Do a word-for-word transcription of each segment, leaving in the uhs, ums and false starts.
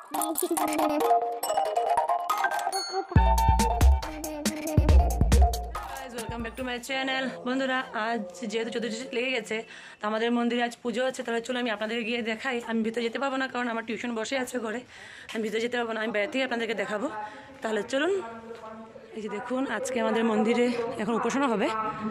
Welcome back to my channel. বন্ধুরা, আজ যেহেতু চতুর্দশী লেগে গেছে, তো আমাদের মন্দিরে আজ পুজো হচ্ছে। তাহলে চলো আমি আপনাদের গিয়ে দেখাই। আমি ভিতরে যেতে পারবো না, কারণ আমার টিউশন বসে আছে ঘরে। আমি ভিতরে যেতে পারবো না, আমি বাইরে থেকে আপনাদেরকে দেখাবো। তাহলে চলুন। এই যে দেখুন, আজকে আমাদের মন্দিরে এখন উপাসনা হবে।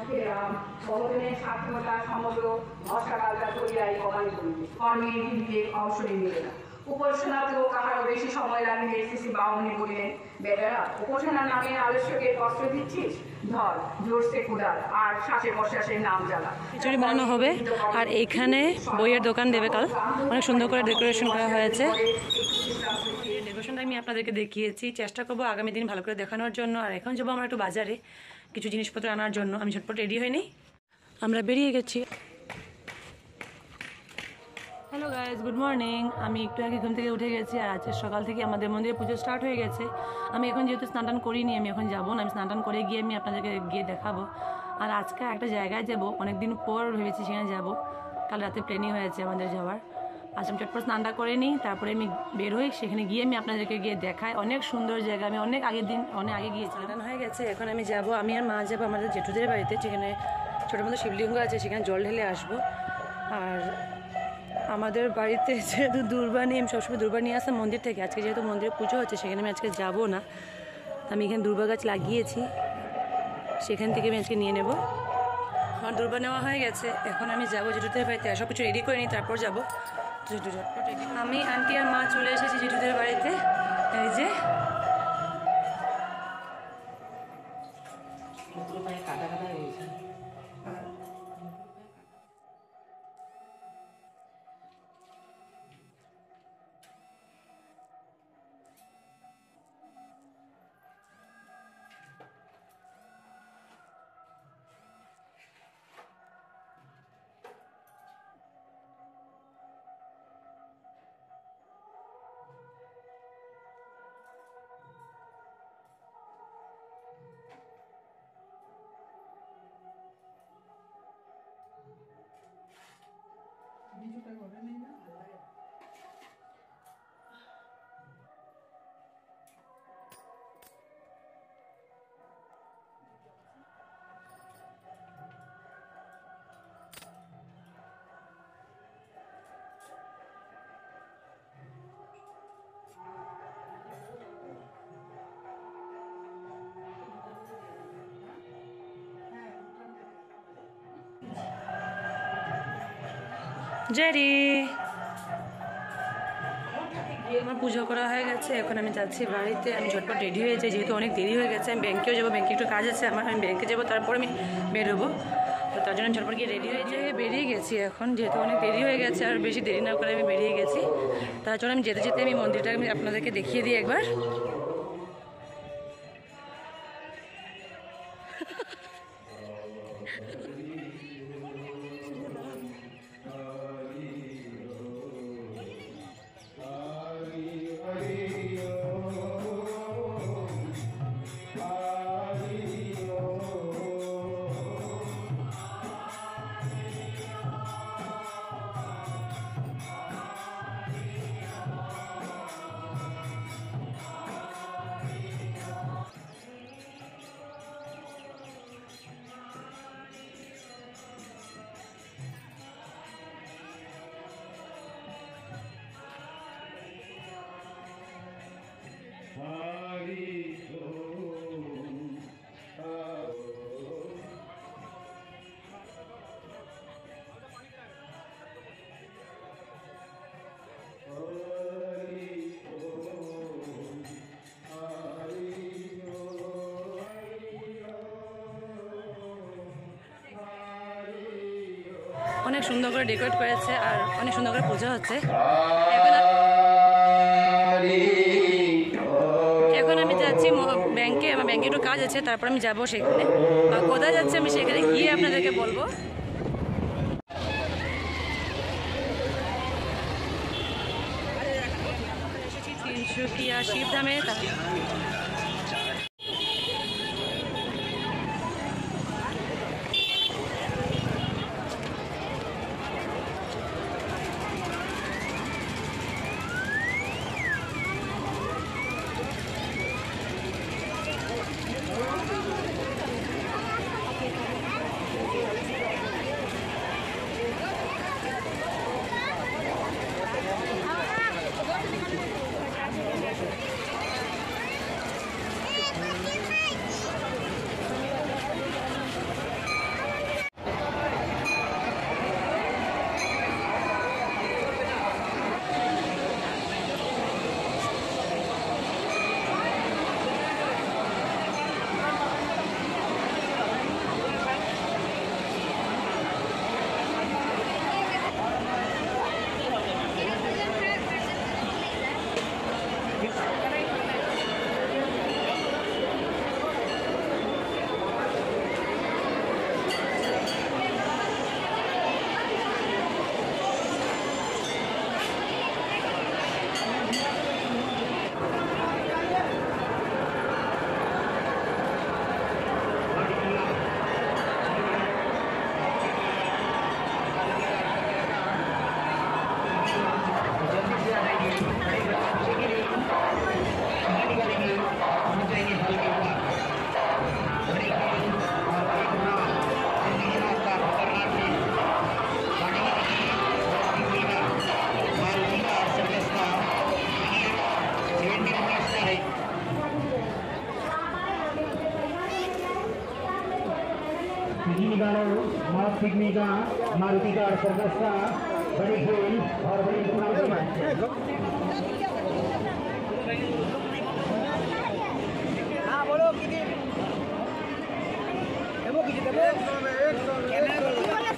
উপাসনাতেও কাহারও বেশি সময় লাগবে। শ্রী বামুনি বললেন, বেটারা, উপাসনার নামে আলস্যকে কষ্ট দিচ্ছিস, ধর জোরসে কুদাল আর শ্বাসে প্রশ্বাসের নাম জ্বালা। খিচুড়ি বানানো হবে, আর এইখানে বইয়ের দোকান দেবে কাল। অনেক সুন্দর করে ডেকোরেশন করা হয়েছে। ডেকোরেশনটা আমি আপনাদেরকে দেখিয়েছি, চেষ্টা করবো আগামী দিন ভালো করে দেখানোর জন্য। আর এখন যাবো আমরা একটু বাজারে কিছু জিনিসপত্র আনার জন্য। আমি ঝটপট রেডি হয়নি, আমরা বেরিয়ে গেছি। Hello guys, good morning. আমি একটু আগে ঘুম থেকে উঠে গেছি, আর আজকে সকাল থেকে আমাদের মন্দিরে পুজো স্টার্ট হয়ে গেছে। আমি এখন যেহেতু স্নান টান করিনি, আমি এখন যাবো না। আমি স্নান টান করে গিয়ে আমি আপনাদেরকে গিয়ে দেখাবো। আর আজকে একটা জায়গায় যাবো, অনেকদিন পর ভেবেছি সেখানে যাবো। কাল রাতে প্ল্যানিং হয়েছে আমাদের যাওয়ার। আজ আমি চটপট স্নানটা করে নিই, তারপরে আমি বের হই। সেখানে গিয়ে আমি আপনাদেরকে গিয়ে দেখাই। অনেক সুন্দর জায়গা, আমি অনেক আগের দিন অনেক আগে গিয়েছি। স্নান হয়ে গেছে, এখন আমি যাবো। আমি আর মা যাবো আমাদের জেঠুদের বাড়িতে, যেখানে ছোটো মতো শিবলিঙ্গ আছে, সেখানে জল ঢেলে আসবো। আর আমাদের বাড়িতে যেহেতু দুর্বা নিয়ে আমি সবসময় দুর্বা নিয়ে আসতাম মন্দির থেকে। আজকে যেহেতু মন্দিরে পুজো হচ্ছে, সেখানে আমি আজকে যাবো না। আমি এখানে দুর্বা গাছ লাগিয়েছি, সেখান থেকে আমি আজকে নিয়ে নেব। আমার দুর্বা নেওয়া হয়ে গেছে, এখন আমি যাবো জেঠুদের বাড়িতে। সব কিছু রেডি করে নিই, তারপর যাবো। জেঠু ঝটপট রেডি। আমি, আন্টি আর মা চলে এসেছি জেঠুদের বাড়িতে। এই যে কাটা কাটা হয়েছে। জেরি, আমার পুজো করা হয়ে গেছে, এখন আমি যাচ্ছি বাড়িতে। আমি ঝটপট রেডি হয়ে যাই, যেহেতু অনেক দেরি হয়ে গেছে। আমি ব্যাংকেও যাবো, ব্যাংকে একটু কাজ আছে আমার। আমি ব্যাংকে যাবো, তারপর আমি বেরোবো। তো তার জন্য আমি ঝটপট গিয়ে রেডি হয়ে যাই, বেরিয়ে গেছি এখন। যেহেতু অনেক দেরি হয়ে গেছে, আর বেশি দেরি না করে আমি বেরিয়ে গেছি। তার জন্য আমি যেতে যেতে আমি মন্দিরটা আমি আপনাদেরকে দেখিয়ে দিই একবার। অনেক সুন্দর করে ডেকোরেট করেছে, আর অনেক সুন্দর করে পুজো হচ্ছে। এখন আমি যাচ্ছি ব্যাংকে, আমার ব্যাংকে একটু কাজ আছে, তারপর আমি যাবো সেখানে। কোথায় যাচ্ছি আমি সেখানে গিয়ে আপনাদেরকে বলবো। এসেছি তিনসুকিয়া শিবধামে। बहुत पिकनिक का मारुति का सर्कस का बड़ी खेल और बड़ी हाँ बोलो कितनी देबो कितनी देबो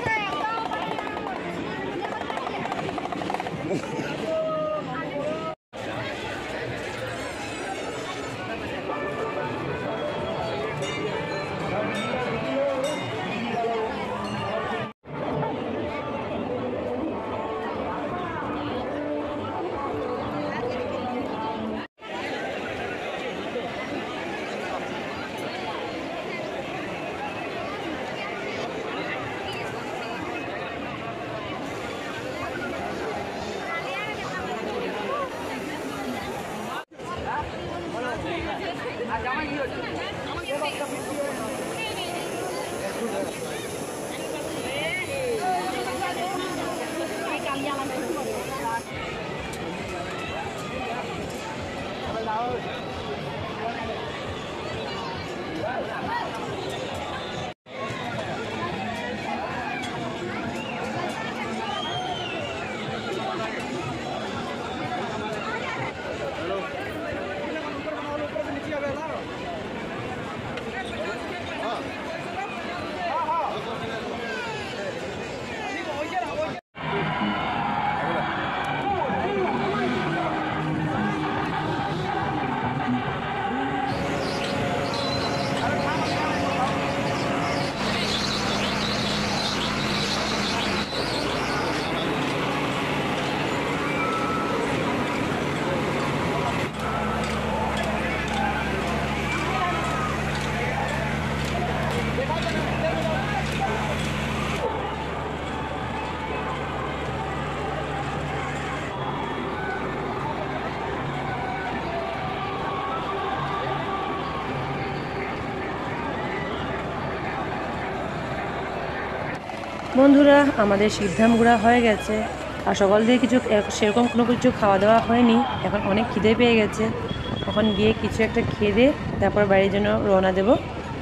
বন্ধুরা আমাদের সিদ্ধাম ঘোরা হয়ে গেছে আর সকাল দিয়ে কিছু সেরকম কোনো কিছু খাওয়া দাওয়া হয়নি। এখন অনেক খিদে পেয়ে গেছে, এখন গিয়ে কিছু একটা খেয়ে দিয়ে তারপর বাড়ির জন্য রওনা দেব।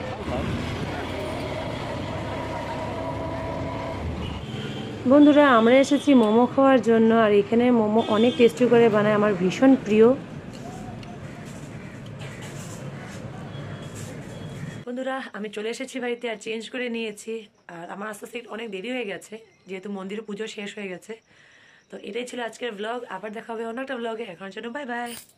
বন্ধুরা আমরা এসেছি মোমো খাওয়ার জন্য, আর এখানে মোমো অনেক টেস্টি করে বানায়, আমার ভীষণ প্রিয়। বন্ধুরা আমি চলে এসেছি বাড়িতে আর চেঞ্জ করে নিয়েছি, আর আমার আস্তে আস্তে অনেক দেরি হয়ে গেছে যেহেতু মন্দিরে পুজো শেষ হয়ে গেছে। তো এটাই ছিল আজকের ব্লগ, আবার দেখা হবে অন্য একটা ব্লগে। এখন জন্য বাই বাই।